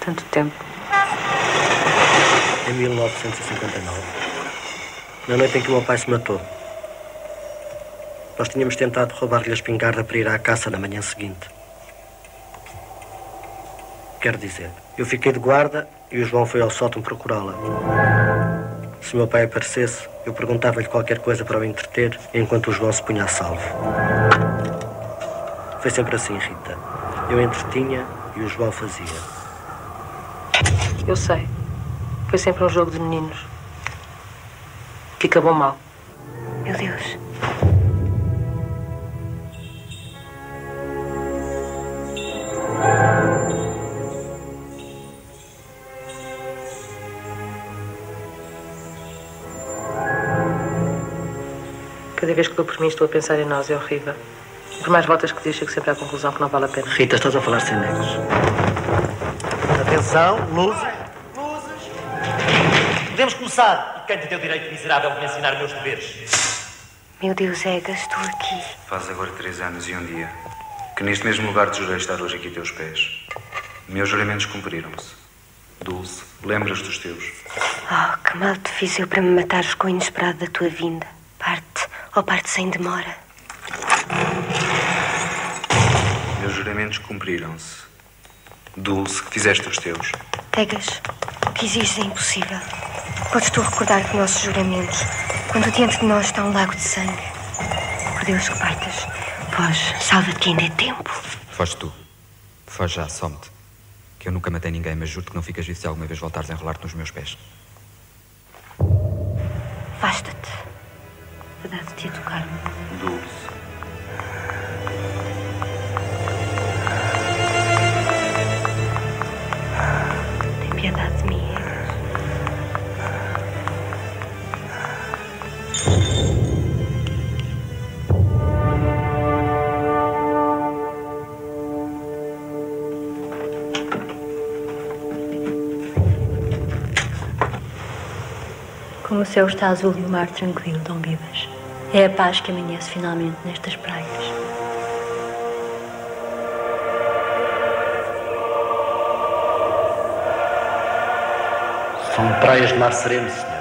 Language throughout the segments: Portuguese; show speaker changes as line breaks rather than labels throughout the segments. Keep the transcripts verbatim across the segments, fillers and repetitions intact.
tanto tempo.
Em mil novecentos e cinquenta e nove, na noite em que o meu pai se matou, nós tínhamos tentado roubar-lhe a espingarda para ir à caça na manhã seguinte. Quero dizer, eu fiquei de guarda e o João foi ao sótão procurá-la. Se o meu pai aparecesse, eu perguntava-lhe qualquer coisa para o entreter, enquanto o João se punha a salvo. Foi sempre assim, Rita. Eu entretinha e o João fazia.
Eu sei. Foi sempre um jogo de meninos. Que acabou mal.
Meu Deus.
Cada vez que dou por mim estou a pensar em nós, é horrível. Por mais voltas que dê, chego sempre à conclusão que não vale a pena.
Rita, estás a falar sem nexos.
Atenção, luzes. Luzes. Podemos começar. E quem te deu direito miserável de me ensinar meus deveres?
Meu Deus, Egas, estou aqui.
Faz agora três anos e um dia que neste mesmo lugar te jurei estar hoje aqui a teus pés. Meus juramentos cumpriram-se. Dulce, lembras dos teus?
Oh, que mal te fiz eu para me matares com o inesperado da tua vinda. Parte, ou parte sem demora.
Meus juramentos cumpriram-se. Dulce, que fizeste os teus.
Egas, o que exiges é impossível. Podes tu recordar-te nossos juramentos, quando diante de nós está um lago de sangue. Por Deus que partas. Foge, salva-te que ainda é tempo.
Foge tu. Foge já, some-te. Que eu nunca matei ninguém, mas juro que não ficas vivo se alguma vez voltares a enrolar-te nos meus pés.
Basta-te. Verdade-te a tocar-me.
Dulce.
Tem piedade de mim, Egas.
Como o céu está azul e o mar tranquilo, Dom Bibas. É a paz que amanhece finalmente nestas praias.
São praias de mar sereno, senhora.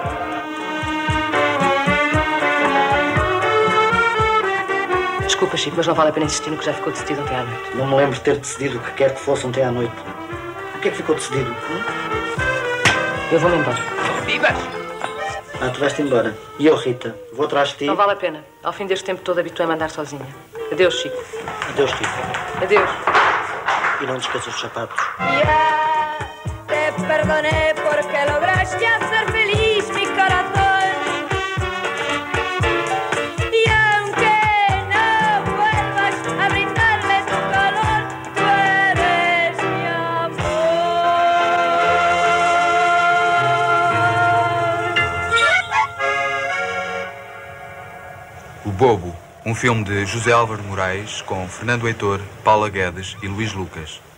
Desculpa, Chico, mas não vale a pena insistir no que já ficou decidido ontem à noite.
Não me lembro de ter decidido o que quer que fosse ontem à noite. O que é que ficou decidido? Hum?
Eu vou-me embora.
Bibas!
Ah, tu vais-te embora. E eu, Rita, vou atrás de ti.
Não vale a pena. Ao fim deste tempo todo habituei-me a andar sozinha. Adeus, Chico.
Adeus, Rita.
Adeus.
E não te esqueças dos sapatos.
Ya te perdoné porque lograste hacer feliz mi corazón. Y aunque no vuelvas a brindarle tu calor, tú eres mi amor.
O Bobo, um filme de José Álvaro Moraes com Fernando Heitor, Paula Guedes e Luís Lucas.